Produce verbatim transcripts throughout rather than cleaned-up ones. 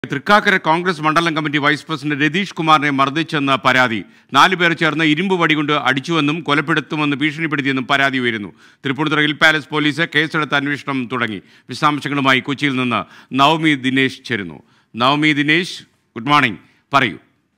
തൃക്കാക്കര കോൺഗ്രസ് മണ്ഡലം committee vice president Ratheesh കുമാറിനെ മർദ്ദിച്ചെന്ന പരാതി. നാലുപേർ ചേർന്ന് ഇരുമ്പ് വടികൊണ്ട് അടിച്ചുവെന്നും കൊലപ്പെടുത്തുമെന്ന് ഭീഷണിപ്പെടുത്തിയെന്നും പരാതി ഉയരുന്നു. തൃപ്പൂണിത്തുറ ഹിൽ പാലസ് പോലീസ് കേസെടുത്ത് അന്വേഷണം തുടങ്ങി. വിശദാംശങ്ങളുമായി കൊച്ചിയിൽ നിന്ന് നവമി ദിനേശ് ചേരുന്നു. നവമി ദിനേശ്, ഗുഡ് മോർണിംഗ്, പറയൂ.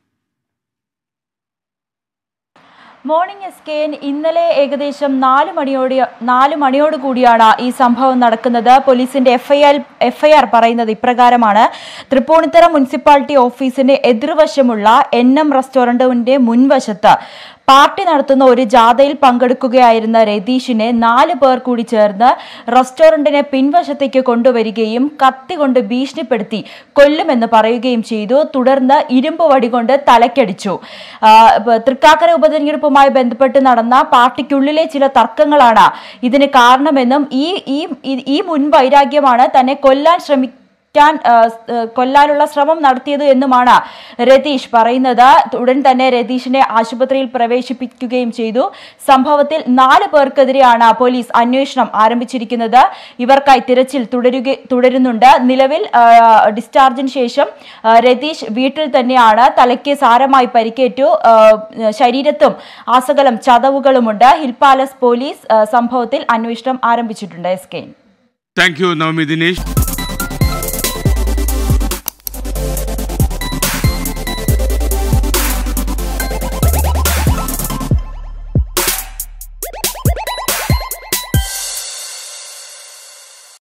Morning S K N. ഇന്നലെ ഏകദേശം നാല് മണിയോട് നാല് മണിയോട് കൂടിയാണ് ഈ സംഭവം നടക്കുന്നത്. പോലീസിന്റെ എഫ്ഐആർ എഫ്ഐആർ പറയുന്നത് ഇപ്രകാരമാണ്. തൃപ്പൂണിത്തുറ മുനിസിപ്പാലിറ്റി ഓഫീസിന്റെ എതിർവശമുള്ള എൻ എം റെസ്റ്റോറന്റിന്റെ മുൻവശത്ത് പാർട്ടി നടത്തുന്ന ഒരു ജാഥയിൽ പങ്കെടുക്കുകയായിരുന്ന രതീഷിനെ നാല് പേർ കൂടി ചേർന്ന് റെസ്റ്റോറന്റിനെ പിൻവശത്തേക്ക് കൊണ്ടുവരികയും കത്തി കൊണ്ട് ഭീഷണിപ്പെടുത്തി കൊല്ലുമെന്ന് പറയുകയും ചെയ്തു. തുടർന്ന് ഇരുമ്പ് വടി കൊണ്ട് തലക്കടിച്ചു. തൃക്കാക്കര ഉപതെരഞ്ഞെടുപ്പുമായി ബന്ധപ്പെട്ട് നടന്ന പാർട്ടിക്കുള്ളിലെ ചില തർക്കങ്ങളാണ് ഇതിന് കാരണമെന്നും ഈ ഈ മുൻവൈരാഗ്യമാണ് തന്നെ കൊല്ലാൻ ശ്രമിക്കുന്നത് കൊല്ലാനുള്ള ശ്രമം നടത്തിയത് എന്നുമാണ് രതീഷ് പറയുന്നത്. ഉടൻ തന്നെ രതീഷിനെ ആശുപത്രിയിൽ പ്രവേശിപ്പിക്കുകയും ചെയ്തു. സംഭവത്തിൽ നാല് പേർക്കെതിരെയാണ് പോലീസ് അന്വേഷണം ആരംഭിച്ചിരിക്കുന്നത്. ഇവർക്കായി തിരച്ചിൽ തുടരുക തുടരുന്നുണ്ട്. നിലവിൽ ഡിസ്ചാർജിന് ശേഷം രതീഷ് വീട്ടിൽ തന്നെയാണ്. തലയ്ക്ക് സാരമായി പരിക്കേറ്റു. ശരീരത്തും ആസകലം ചതവുകളുമുണ്ട്. ഹിൽ പാലസ് പോലീസ് സംഭവത്തിൽ അന്വേഷണം ആരംഭിച്ചിട്ടുണ്ട്. S K. Thank you Navami Dinesh.